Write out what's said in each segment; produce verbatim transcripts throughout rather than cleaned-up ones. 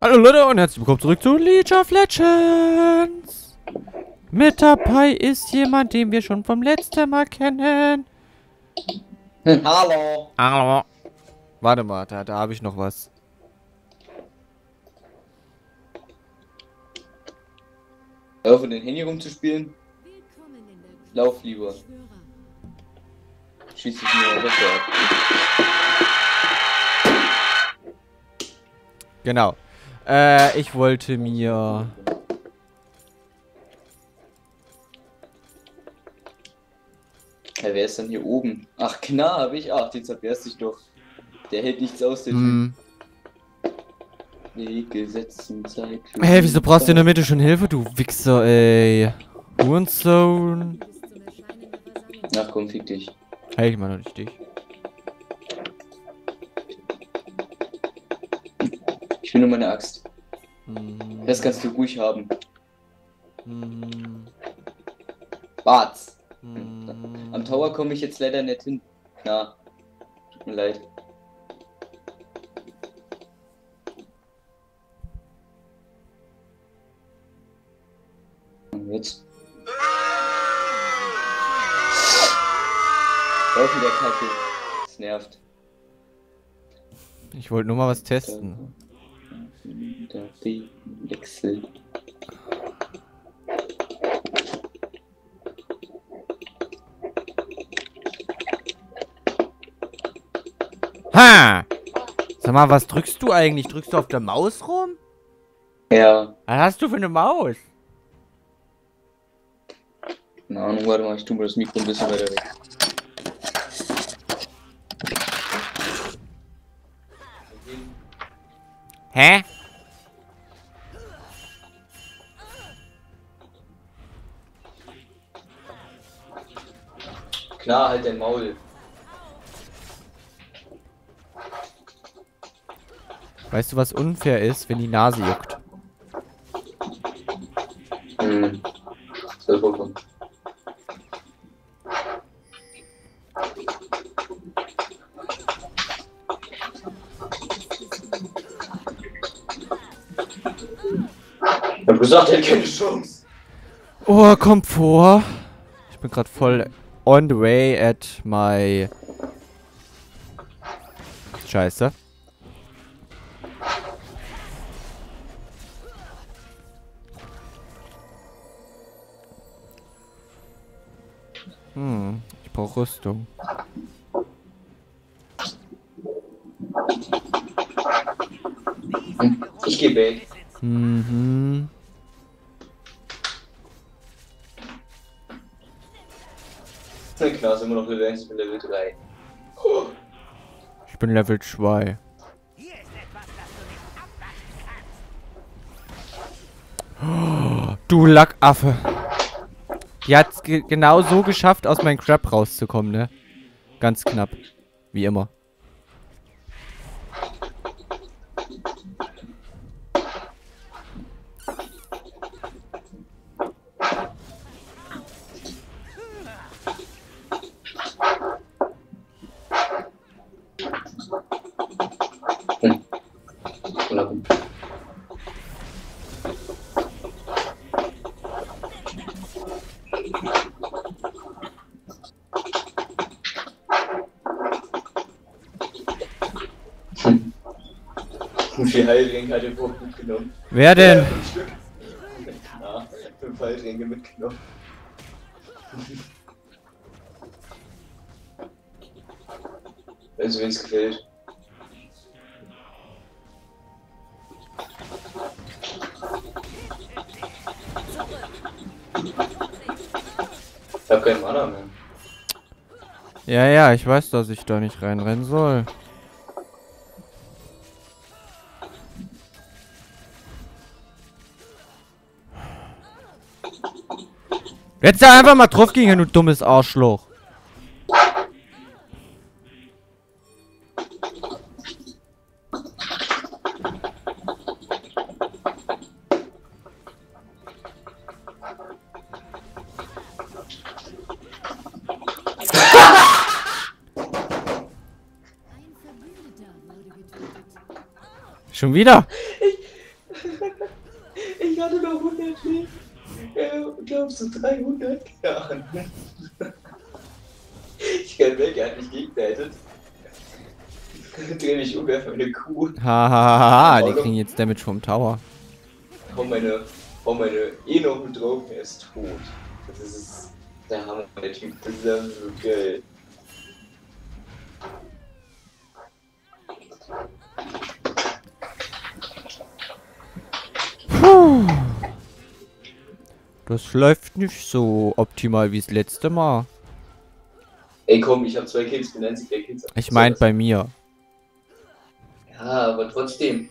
Hallo Leute und herzlich willkommen zurück zu League of Legends. Mit dabei ist jemand, den wir schon vom letzten Mal kennen. Hallo. Hallo. Warte mal, da, da habe ich noch was. Hör auf, den Handy rumzuspielen. Lauf lieber. Schieß dich nur weg ab. Genau. Äh, ich wollte mir... Ja, wer ist denn hier oben? Ach, Knarr habe ich. Ach, den zerberst ich doch. Der hält nichts aus, der Hm. Typ. Gesetzen Zeit. Hä, hey, wieso brauchst du in der Mitte schon Hilfe, du Wichser, ey? Hurensohn. Ach komm, fick dich. Hey, ich meine nicht dich. Ich will nur meine Axt. Hm. Das kannst du ruhig haben. Hm. Bart's. Hm. Am Tower komme ich jetzt leider nicht hin. Na, tut mir leid. Und jetzt. Lauf wieder Kacke. Das nervt. Ich wollte nur mal was testen. Der Wechsel. Ha! Sag mal, was drückst du eigentlich? Drückst du auf der Maus rum? Ja. Was hast du für eine Maus? Keine Ahnung, warte mal, ich tue mir das Mikro ein bisschen weiter weg. Hä? Klar, halt dein Maul. Weißt du, was unfair ist, wenn die Nase juckt? Hm. Das vollkommen. Ich hab gesagt, er hat keine Chance. Oh, Komfort. Ich bin gerade voll on the way at my... Scheiße. Hm, ich brauche Rüstung. Ich geh weg. Mhm. Klar, ist immer noch Level eins, ich bin Level drei. Ich bin Level zwei. Oh, du Lackaffe. Die hat es ge genau so geschafft, aus meinem Crap rauszukommen, ne? Ganz knapp. Wie immer. Wie viel Heiltränke hat er überhaupt mitgenommen? Wer denn? Ja, fünf Stück. Ja, fünf Heiltränke mitgenommen. Also wenn es gefällt. Ich hab keinen Mana mehr. Ja, ja, ich weiß, dass ich da nicht reinrennen soll. Jetzt da einfach mal drauf gehen, du dummes Arschloch. Schon wieder? glaubst du, dreihundert? Ja. Ich kann weg, er hat mich gegnetet. Dreh mich um, werfe meine Kuh. Hahaha, die kriegen jetzt Damage vom Tower. Hau meine, hau meine eh noch mit drauf, er ist tot. Das ist der Hammer, der Typ. Das ist ja so geil. Puh. Das läuft nicht so optimal wie das letzte Mal. Ey komm, ich habe zwei Kills, bin einzig der Kills. Ich meint bei mir. Ja, aber trotzdem.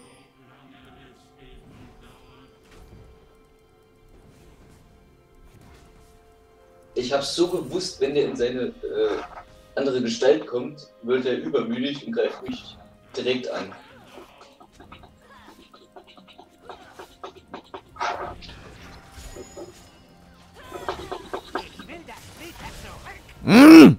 Ich hab's so gewusst, wenn der in seine äh, andere Gestalt kommt, wird er übermütig und greift mich direkt an. Mm!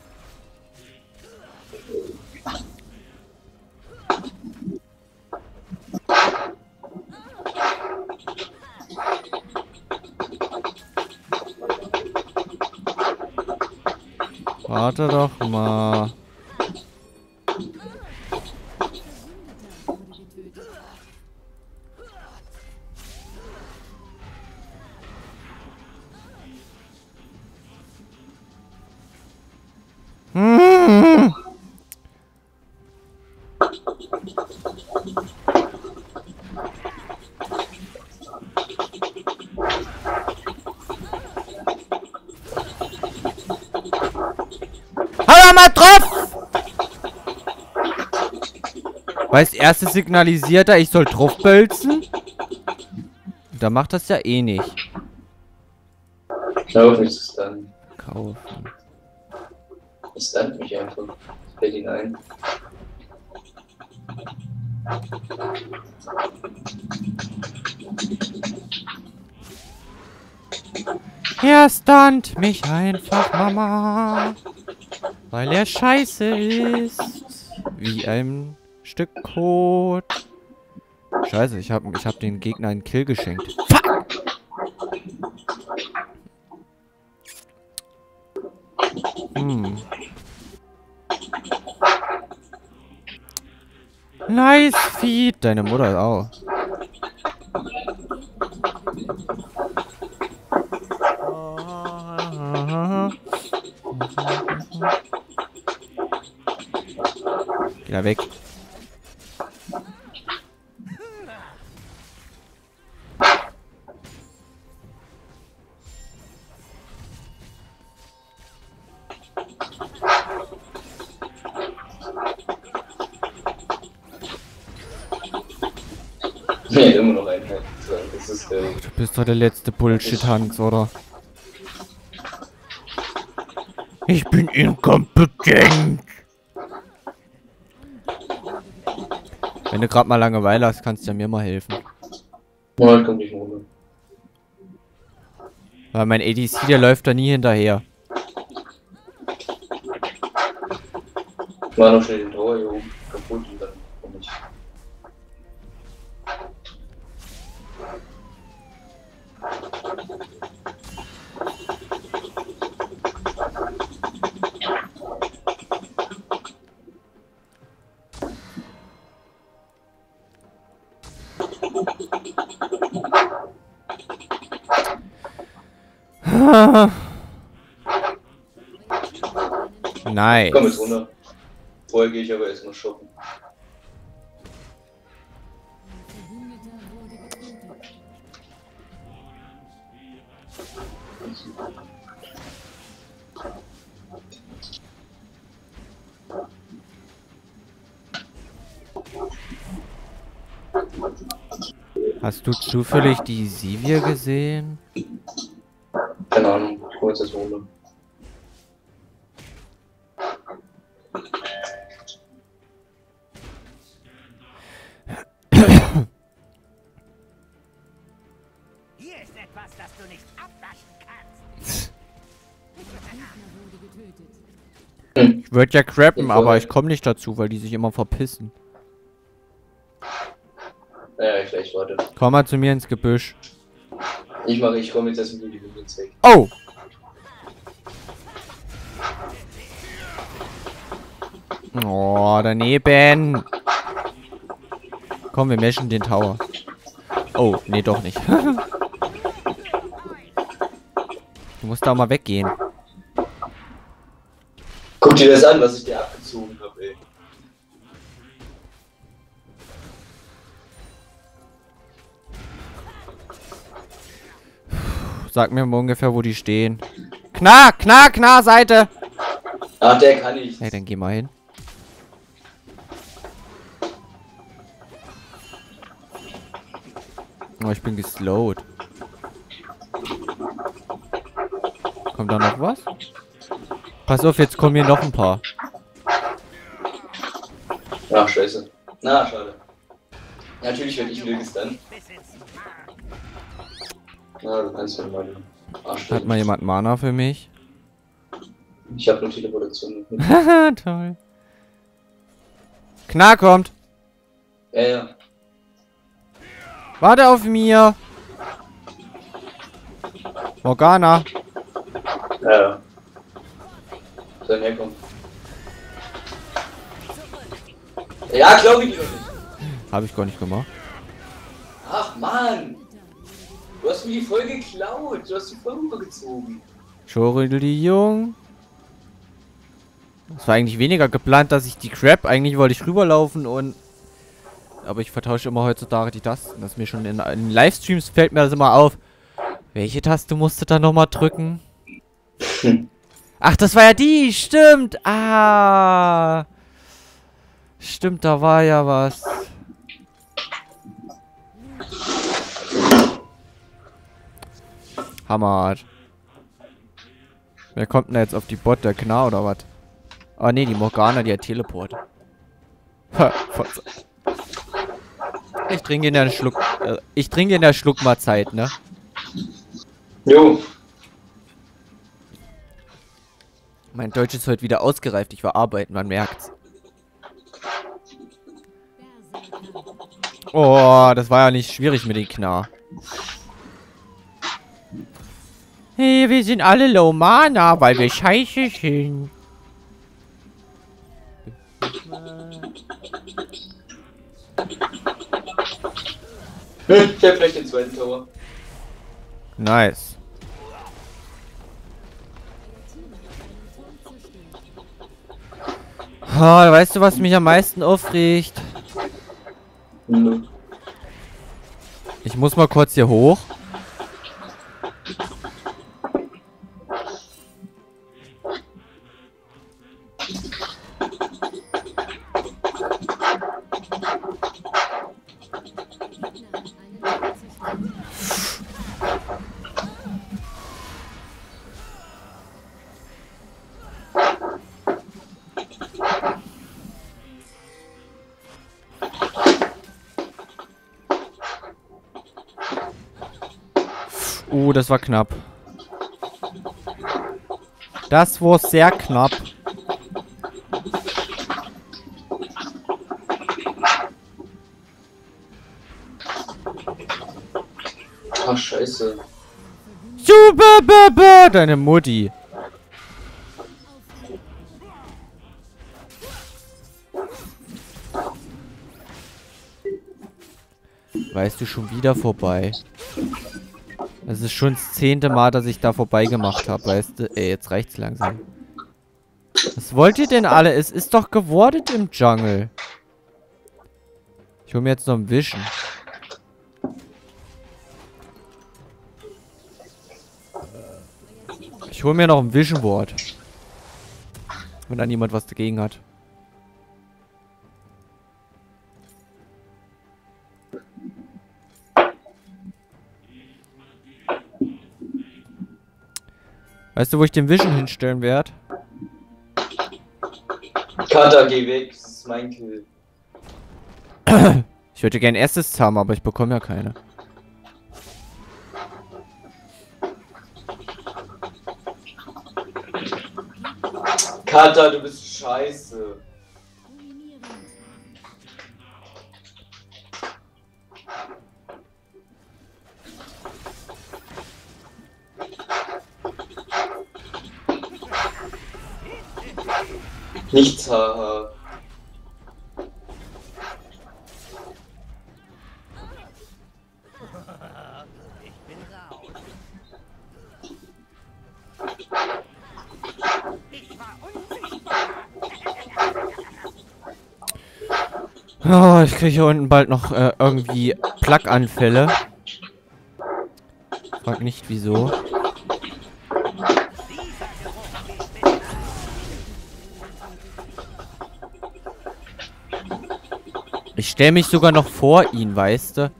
Warte doch mal. Hm. Hau mal drauf! Weil das erste signalisiert er, ich soll draufbölzen. Da macht das ja eh nicht. Kaufen ist es dann. Kaufen. Es stand mich einfach. Fällt ihn ein. Er stunt mich einfach, Mama. Weil er scheiße ist. Wie ein Stück Kot. Scheiße, ich hab, ich hab den Gegner einen Kill geschenkt. Fuck! Hm. Nice Feed. Deine Mutter auch. Geh da weg. Nee, immer noch Einheit. Das ist, äh Du bist doch der letzte Bullshit-Hans, oder? Ich bin inkompetent. Wenn du gerade mal Langeweile hast, kannst du ja mir mal helfen. Nein, kommt nicht runter. Weil mein A D C, der läuft da nie hinterher. War noch schnell den Tower hier oben kaputt und dann komm ich. Nice. Komm jetzt runter. Vorher gehe ich aber erstmal shoppen. Hast du zufällig die Sivir gesehen? Keine Ahnung, ich komme jetzt erstmal runter. Hier ist etwas, das du nicht abwaschen kannst. Ich würde ja crappen, Ich aber wollte- ich komme nicht dazu, weil die sich immer verpissen. Naja, ich gleich warte. Komm mal zu mir ins Gebüsch. Ich mache, ich komme jetzt erst mit die Minions weg. Oh! Oh, daneben. Komm, wir meshen den Tower. Oh, nee, doch nicht. Du musst da mal weggehen. Guck dir das an, was ich dir abgezogen habe, ey. Sag mir mal ungefähr, wo die stehen. Kna, kna, kna, Seite. Ach, der kann nicht. Hey, dann geh mal hin. Oh, ich bin geslowt. Kommt da noch was? Pass auf, jetzt kommen hier noch ein paar. Ach, scheiße. Na, schade. Natürlich werde ich wieder gestunt. Na, du kannst ja mal. Arsch Hat mal jemand Mana für mich? Ich habe nur Teleportation. Haha, toll. Knar kommt. Ja, ja. Warte auf mir. Morgana. Ja, ja. Soll herkommen. Ja, glaube ich doch nicht. Habe ich gar nicht gemacht. Ach, Mann. Du hast mir die Folge geklaut. Du hast die Folge übergezogen. Entschuldigung. Es war eigentlich weniger geplant, dass ich die Crab, eigentlich wollte ich rüberlaufen und... Aber ich vertausche immer heutzutage die Tasten. Das ist mir schon in, in Livestreams fällt mir das immer auf. Welche Taste musste da nochmal drücken? Hm. Ach, das war ja die, stimmt. Ah. Stimmt, da war ja was. Hammerhart. Wer kommt denn da jetzt auf die Bot, der Knar oder was? Ah ne, die Morgana, die hat Teleport. Ha, ich trinke in der Schluck. Äh, ich trinke in der Schluckmahlzeit, ne? Jo. Mein Deutsch ist heute wieder ausgereift. Ich war arbeiten, man merkt's. Oh, das war ja nicht schwierig mit den Knar. Hey, wir sind alle Low Mana, weil wir scheiße sind. Hm, ich hab gleich den zweiten Tower. Nice. Oh, weißt du, was mich am meisten aufregt? Hm. Ich muss mal kurz hier hoch. Uh, das war knapp. Das war sehr knapp. Ach, scheiße. Super, Baba, deine Mutti. Weißt du, schon wieder vorbei. Das ist schon das zehnte Mal, dass ich da vorbei gemacht habe, weißt du? Ey, jetzt reicht's langsam. Was wollt ihr denn alle? Es ist doch gewordet im Jungle. Ich hole mir jetzt noch ein Vision. Ich hole mir noch ein Vision Board. Wenn da niemand was dagegen hat. Weißt du, wo ich den Vision hinstellen werde? Kata, geh weg, das ist mein Kill. Ich würde gerne Assists haben, aber ich bekomme ja keine. Kata, du bist scheiße. Nichts, haha. Ich bin raus. Ich war unsichtbar. Oh, ich kriege hier unten bald noch äh, irgendwie Plaque-Anfälle. Frag nicht wieso. Ich stelle mich sogar noch vor ihn, weißt du?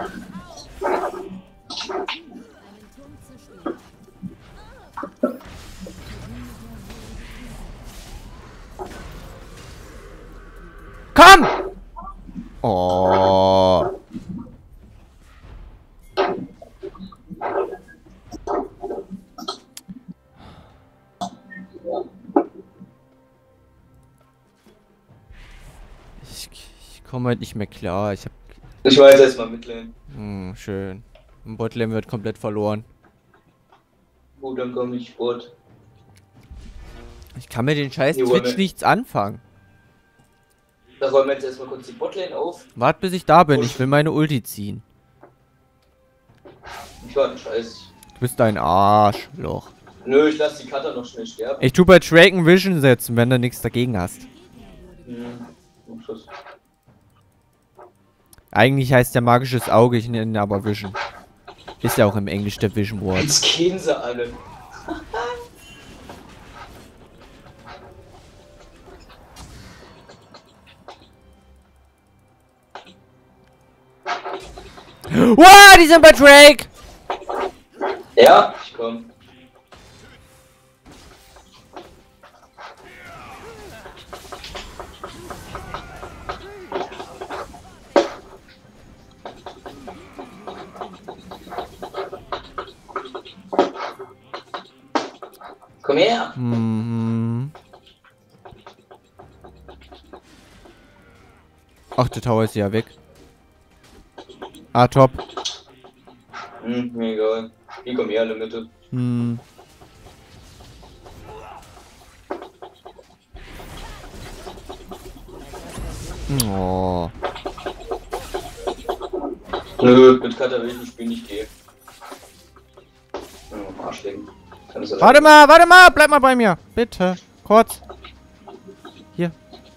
Komm! Oh. Ich, ich komme halt nicht mehr klar. Ich hab. Ich weiß erstmal Midlane. Hm, schön. Ein Botlane wird komplett verloren. Gut, dann komme ich Bot. Ich kann mit den scheiß Die wollen Twitch wir- nichts anfangen. Da räumen wir jetzt erstmal kurz die Botlane auf. Wart bis ich da bin. Ich will meine Ulti ziehen. Ich war ein Scheiß. Du bist ein Arschloch. Nö, ich lasse die Cutter noch schnell sterben. Ich tu bei Drake ein Vision setzen, wenn du nichts dagegen hast. Hm. Oh, Schuss. Eigentlich heißt der magisches Auge, ich nenne ihn aber Vision. Ist ja auch im Englisch der Vision Word. Jetzt gehen sie alle. Wow, die sind bei Drake! Ja, ich komm. Komm her! Mhm. Ach, der Tower ist ja weg. Ah, top. Hm, mir egal. Die kommen her in der Mitte. Hm. Oh. Nö, mit Cutter will ich das Spiel nicht gehen. Oh, Arsch legen. Kann das Warte mal, warte mal, bleib mal bei mir. Bitte. Kurz. Hier.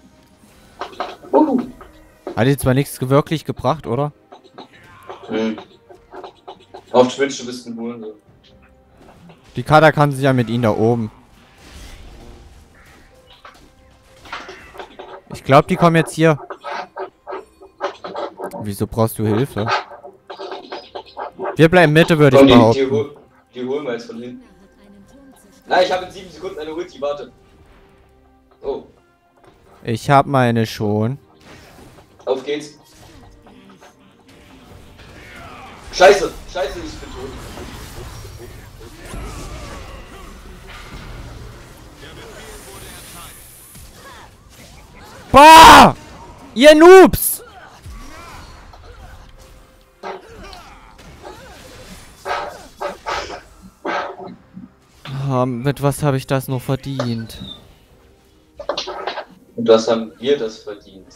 Uh. Hat jetzt zwar nichts wirklich gebracht, oder? Hm. Auf Twitch, du bist ein Hurensohn. Die Kader kann sich ja mit ihnen da oben. Ich glaube, die kommen jetzt hier. Wieso brauchst du Hilfe? Wir bleiben Mitte, würde ich Komm, die, die, behaupten. hol, die holen wir jetzt von hinten. Nein, ich habe in sieben Sekunden eine Ulti, warte. Oh, Ich habe meine schon. auf geht's. Scheiße, scheiße, ich bin tot. Bah! Ihr Noobs! Ah, mit was habe ich das noch verdient? Und was haben wir das verdient?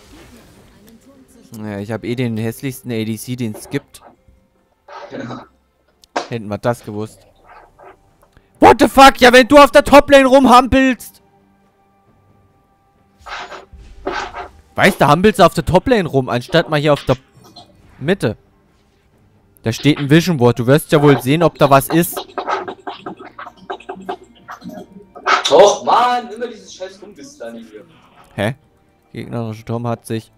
Naja, ich habe eh den hässlichsten A D C, den es gibt. Ja. Hätten wir das gewusst. What the fuck? Ja, wenn du auf der Toplane rumhampelst. Weißt du, hampelst auf der Toplane rum, anstatt mal hier auf der Mitte. Da steht ein Vision Board. Du wirst ja wohl sehen, ob da was ist. Och, Mann, immer dieses scheiß Rumgestane hier. Hä? Gegnerischer Turm hat sich...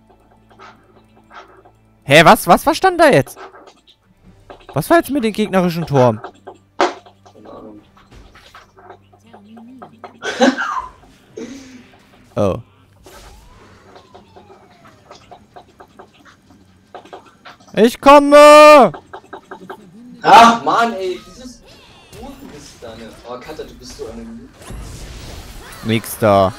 Hä, was? Was was stand da jetzt? Was war jetzt mit dem gegnerischen Turm? Keine Ahnung. Oh. Ich komme! Ach, Mann, ey, dieses Rumgestane. Oh, Cutter, du bist so eine... Nix da.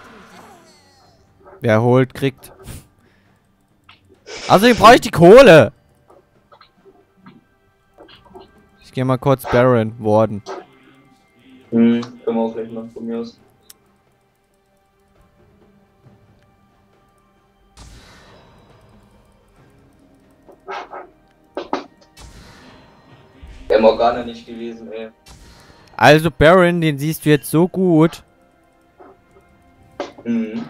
Wer holt, kriegt. Also, hier brauche ich die Kohle. Ich gehe mal kurz Baron warden. Hm, können wir auch gleich machen, von mir aus. Wäre Morgana nicht gewesen, ey. Also Baron, den siehst du jetzt so gut. Mhm.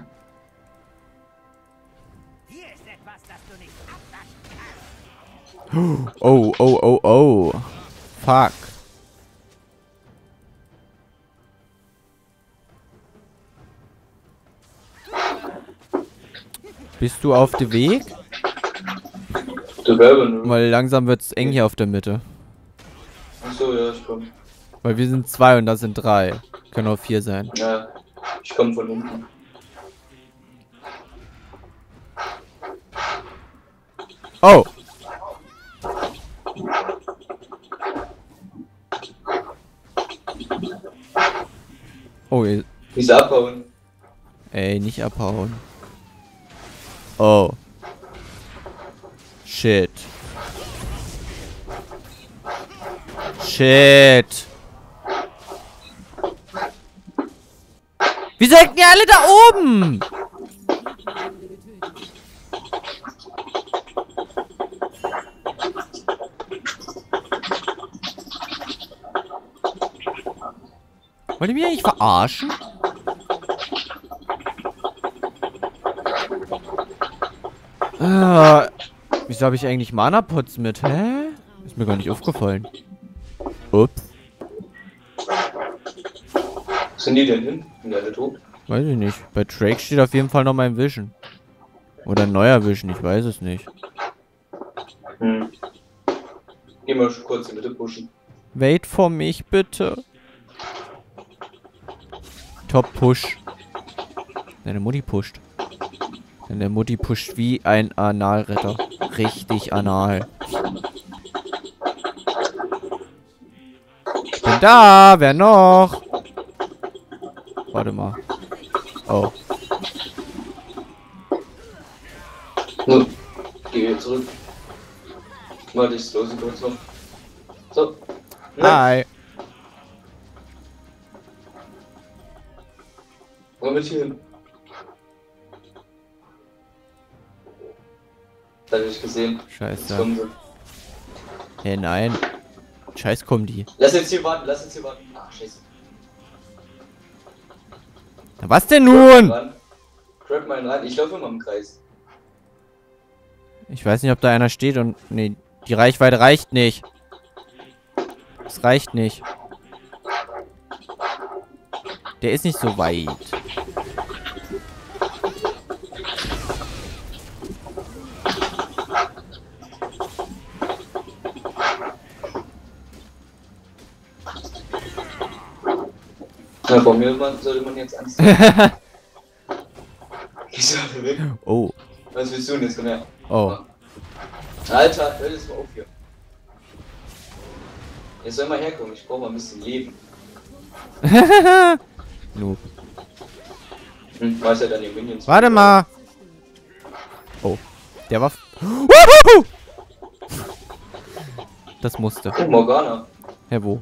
Hier ist etwas, das du nicht abwaschen kannst. Oh, oh, oh, oh. Fuck. Bist du auf dem Weg? Der Baron. Weil langsam wird's eng hier auf der Mitte. Achso, ja, ich komm. Weil wir sind zwei und das sind drei. Können auch vier sein. Ja, ich komm von unten. Oh! Oh, ey, Nicht abhauen. ey, nicht abhauen. Oh. Shit. Shit. Wieso hängen die alle da oben? Wollt ihr mich eigentlich verarschen? Ah, wieso habe ich eigentlich Mana-Pots mit? Hä? Ist mir gar nicht aufgefallen. Ups. Wo sind die denn hin? Sind die alle tot? Weiß ich nicht. Bei Drake steht auf jeden Fall noch mein Vision. Oder ein neuer Vision, ich weiß es nicht. Hm. Geh mal kurz in die Mitte pushen. Wait for mich, bitte. Top Push. Deine Mutti pusht. Deine Mutti pusht wie ein Analretter. Richtig anal. Ich bin da, wer noch? Warte mal. Oh. So, geh wieder zurück. Warte, ich slow sie kurz noch. So. Hi. Mal mit hier hin. Das hab ich gesehen. Jetzt Scheiße. kommen sie. Hey, nein. Scheiß kommen die. Lass jetzt hier warten, lass jetzt hier warten. Ah, scheiße. Na, was denn Grab nun? mal ran. Grab mal ran. Ich laufe immer im Kreis. Ich weiß nicht, ob da einer steht und... Nee, die Reichweite reicht nicht. Es reicht nicht. Der ist nicht so weit. Na, bei mir man- sollte man jetzt Angst haben. Gehst du alle weg? Oh. Was willst du denn jetzt? Komm her. Oh. Alter, hör das mal auf hier. Jetzt soll mal herkommen, ich brauche mal ein bisschen Leben. Noob. Hm, weiß ja dann die Minions. Warte mal. Oh. Der war... Wuhu! Das musste. Oh, Morgana. Hä, wo?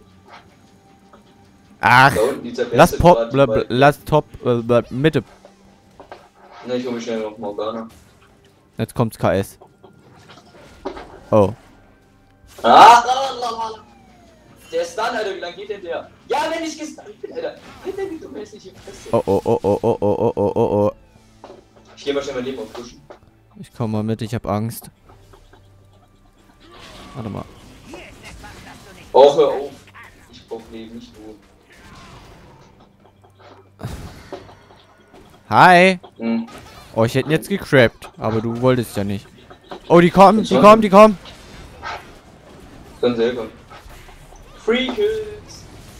Ach. Da unten die zerberste Lass Pop... Party Bla, bei- bla, lass Top... Bla, bla, Mitte. Na, ich hol mich schnell noch Morgana. Jetzt kommt's K S. Oh. Ah, lalalala. Der ist dann, Alter, wie lange geht denn der? Ja, wenn ich gestunt bin, Alter. Alter, wie dumm hässliche Fresse. Oh, oh, oh, oh, oh, oh, oh, oh, oh. Ich geh mal schnell mein Leben aufpushen. Ich komm mal mit, ich hab Angst. Warte mal. Hier ist etwas, das du nicht Oh, hör auf. Ich brauch Leben, nicht du. Hi. Hm. Oh, ich hätte ihn jetzt gecrappt. Aber du wolltest ja nicht. Oh, die kommen, die kommen, die kommen. Dann selber. Free Kills.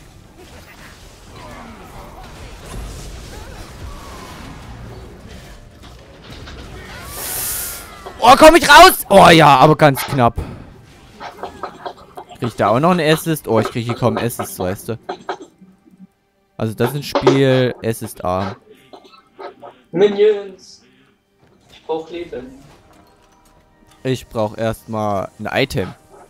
Oh, komm ich raus! Oh ja, aber ganz knapp. Krieg ich da auch noch ein Assist? Oh, ich krieg hier kaum Assist, weißt du. Also das ist ein Spiel, es ist arm. Minions. Ich brauch Leben. Ich brauche erstmal ein Item.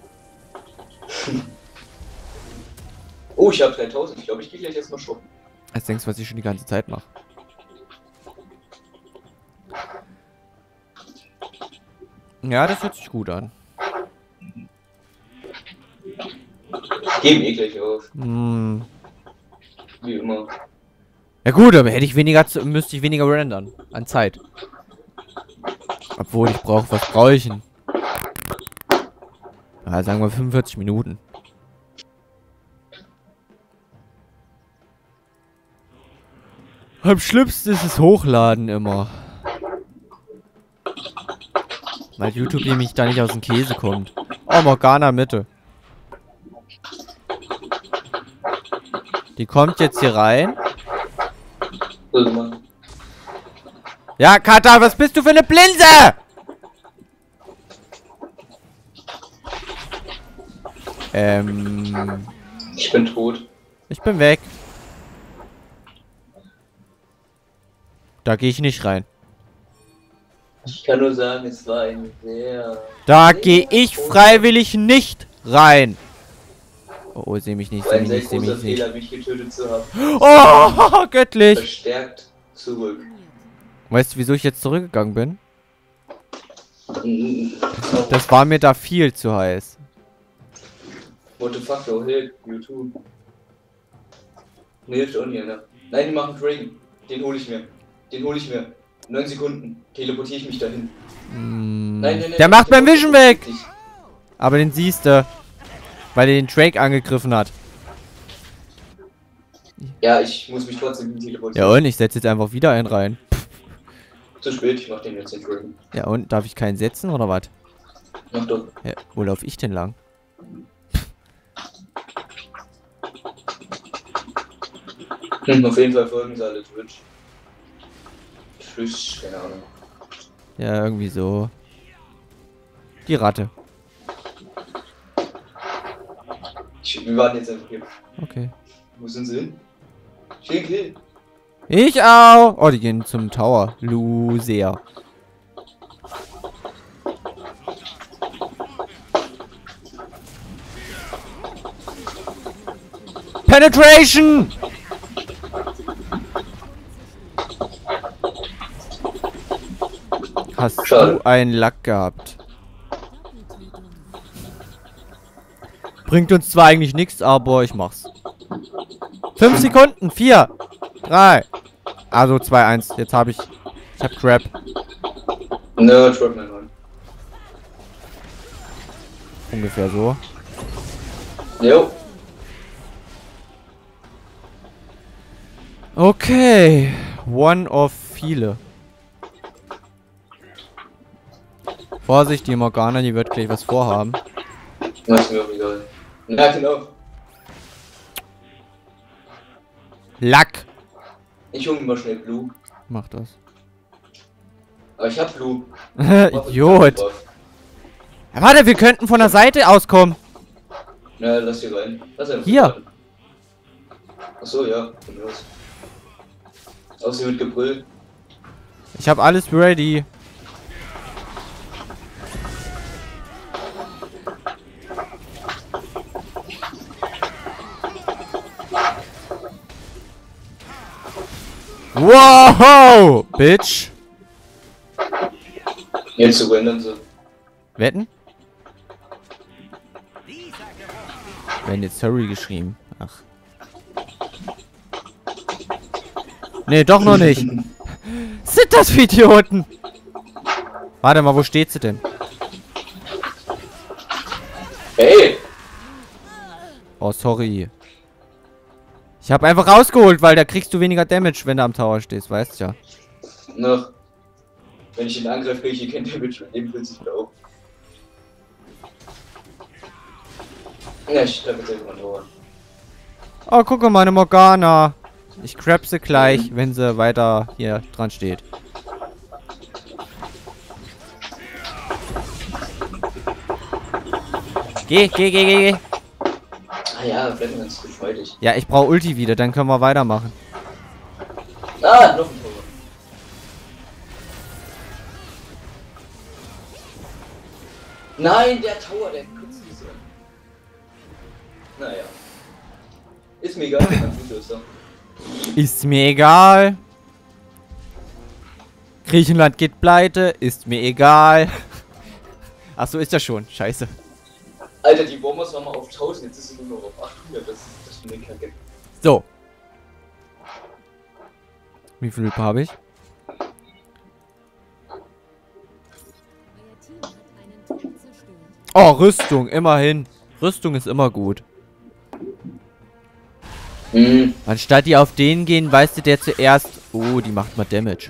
Oh, ich hab dreitausend. Ich glaube, ich geh gleich erstmal shoppen. Als denkst du, was ich schon die ganze Zeit mache. Ja, das hört sich gut an. Geben eh gleich auf. Hm. Wie immer. Ja gut, aber hätte ich weniger zu, müsste ich weniger rendern. An Zeit. Obwohl ich brauche, was brauche ich denn? Ja, sagen wir fünfundvierzig Minuten. Am schlimmsten ist es Hochladen immer. Weil YouTube nämlich da nicht aus dem Käse kommt. Oh, Morgana Mitte. Die kommt jetzt hier rein. Irgendwann. Ja, Kata, was bist du für eine Blinse? Ähm... Ich bin tot. Ich bin weg. Da gehe ich nicht rein. Ich kann nur sagen, es war ein sehr... Da gehe ich freiwillig nicht rein. Oh, oh, seh mich nicht, War seh ein mich sehr nicht, seh mich großer nicht. Fehler, mich getötet zu haben. Oh, göttlich. Verstärkt zurück. Weißt du, wieso ich jetzt zurückgegangen bin? Mhm. Das war mir da viel zu heiß. What the fuck, oh hey, YouTube. Nee, hilft auch nicht, ne? Nein, die machen Dragon. Den hole ich mir. Den hole ich mir. Neun Sekunden. Teleportiere ich mich dahin. Mm, Nein, nein, nein. der macht beim Vision weg! Nicht. Aber den siehst du. Weil er den Drake angegriffen hat. Ja, ich muss mich trotzdem teleportieren. Ja und? Ich setze jetzt einfach wieder einen rein. Zu spät, ich mach den jetzt den Dragon. Ja und? Darf ich keinen setzen oder was? Mach doch. Ja, wo laufe ich denn lang? Hm, auf jeden Fall folgen sie alle Twitch. Twitch, keine Ahnung. Ja, irgendwie so. Die Ratte. Ich, wir warten jetzt einfach hier. Okay. Wo sind sie hin? Schick hin. Ich auch! Oh, die gehen zum Tower. Loser. Penetration! Hast Schade. du einen Lack gehabt? Bringt uns zwar eigentlich nichts, aber ich mach's. Fünf Sekunden. Vier. Drei. Also zwei, eins. Jetzt habe ich... Ich hab Trap. Ne, Trap mein Mann. Ungefähr so. Jo. Okay. One of viele. Vorsicht, die Morgana, die wird gleich was vorhaben. Na, ist mir auch egal. Ja, genau. Lack. Ich hole mir mal schnell Blue. Mach das. Aber ich hab Blue. Idiot. Ja, warte, wir könnten von der Seite auskommen. Ja, lass hier rein. Lass einfach Hier. rein. Achso, ja. Von mir aus. Außer mit Gebrüll. Ich habe alles ready. Wow, Bitch. Jetzt zu rendern so. Wetten? Werden jetzt Sorry geschrieben. Ach. Nee, doch noch nicht. Sind das für Idioten? Warte mal, wo steht sie denn? Hey! Oh, sorry. Ich habe einfach rausgeholt, weil da kriegst du weniger Damage, wenn du am Tower stehst, weißt du ja. Noch. Wenn ich den Angriff kriege, ich kein Damage mit dem plötzlich wieder auf. Ja, ich treffe jetzt irgendwann Tor. Oh, guck mal, eine Morgana. Ich grab sie gleich, wenn sie weiter hier dran steht. Geh, geh, geh, geh, geh. Ah ja, bleibt ganz gut freudig. Ja, ich brauche Ulti wieder, dann können wir weitermachen. Ah, noch ein Tor. Nein, der Tower, der kotzt mich so. Naja. Ist mir egal, wenn man gut ist, so. Ist mir egal. Griechenland geht pleite, ist mir egal. Ach so, ist ja schon. Scheiße. Alter, die Bombers waren mal auf tausend, jetzt ist sie nur noch auf achthundert. Das ist das für eine Kacke. So. Wie viel habe ich? Oh, Rüstung, immerhin. Rüstung ist immer gut. Mhm. Anstatt die auf den gehen, weißt du, der zuerst... Oh, die macht mal Damage.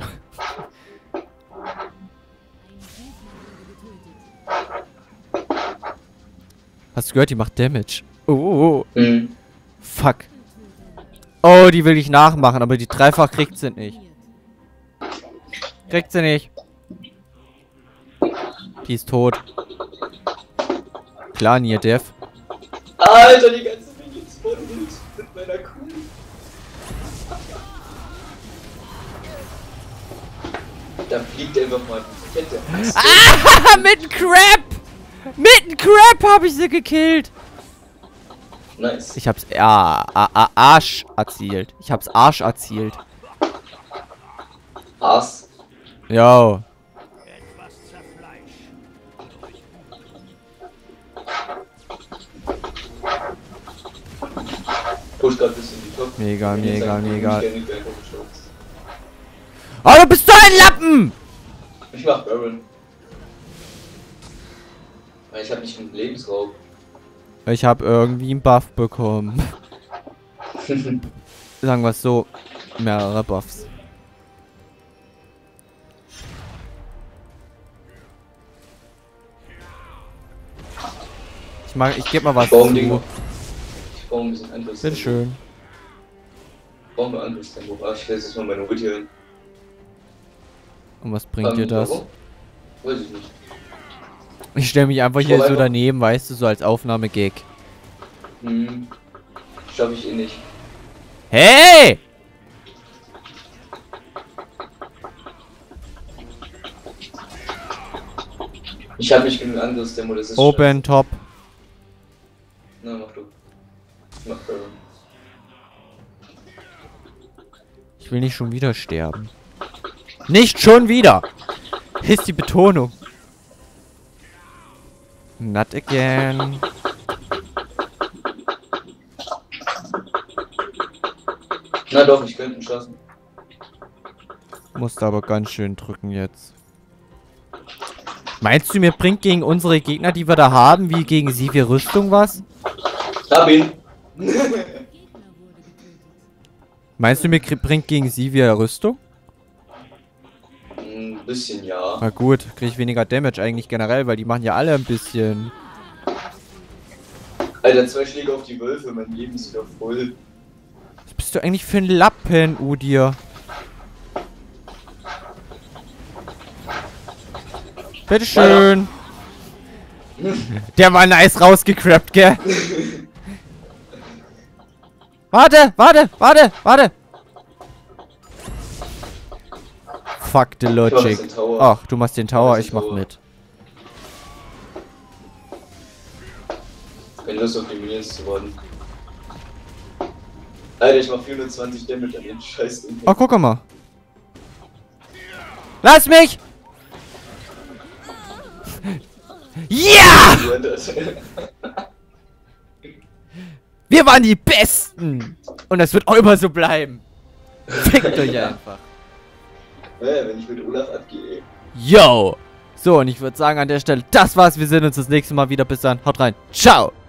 Hast du gehört, die macht Damage. Oh, oh, oh. Mhm. Fuck. Oh, die will ich nachmachen, aber die dreifach kriegt sie nicht. Kriegt sie nicht. Die ist tot. Klar, Near Death. Alter, die ganze Minions voll mit meiner Kuh. Da fliegt einfach mal die Kette. Ah, mit dem Crab! Mit dem Crab habe ich sie gekillt. Nice. Ich hab's ja, a, a, Arsch erzielt. Ich hab's Arsch erzielt. Ass. Yo. Etwas zerfleischt. Push grad bis in die Top. Mega, Wenn ich mega, sag, mega. ich kenn nicht, wer einfach geschossen. Oh, du bist so ein Lappen! Ich mach Baron. Weil ich hab nicht einen Lebensraub. Ich hab irgendwie einen Buff bekommen. Sagen wir es so. Mehrere Buffs. Ich mag, ich geb mal was Baum, zu. Digga. Ich brauch ein bisschen Angriffstempo. Bitte schön. Ich brauch nur Angriffstempo. Ah, ich will jetzt mal meine Ulti hören. Und was bringt dir das? Warum? Weiß ich nicht. Ich stelle mich einfach Ich hier brauch so einfach- daneben, weißt du, so als Aufnahmegag. Hm. Schaff ich eh nicht. Hey! Ich hab nicht genug Angriffstempo, das ist Open top. scheiße. Na, mach du. Ich mach Baron. Ich will nicht schon wieder sterben. Nicht schon wieder! Ist die Betonung. Not again. Na doch, ich könnte ihn schaffen. Musste aber ganz schön drücken jetzt. Meinst du, mir bringt gegen unsere Gegner, die wir da haben, wie gegen sie wir Rüstung was? Hab ihn. Meinst du, mir krie- bringt gegen sie wir Rüstung? Ein bisschen, ja. Na gut, krieg ich weniger Damage eigentlich generell, weil die machen ja alle ein bisschen. Alter, zwei Schläge auf die Wölfe, mein Leben ist wieder voll. Was bist du eigentlich für ein Lappen, Udir? Bitteschön. Der war nice rausgecrappt, gell? Warte, warte, warte, warte. Fuck the Ich mach logic. jetzt den Tower. Ach, du machst den Tower, mach jetzt ich den mach Tower. mit. Keine Lust auf die Minions zu warten. Alter, ich mach vierhundertzwanzig Damage an den scheiß Ding. Oh, guck mal. Lass mich! Ja! Wir waren die Besten! Und das wird auch immer so bleiben. Fickt euch einfach. Ja, wenn ich mit Olaf abgehe. Yo! So, und ich würde sagen an der Stelle, das war's. Wir sehen uns das nächste Mal wieder. Bis dann. Haut rein. Ciao!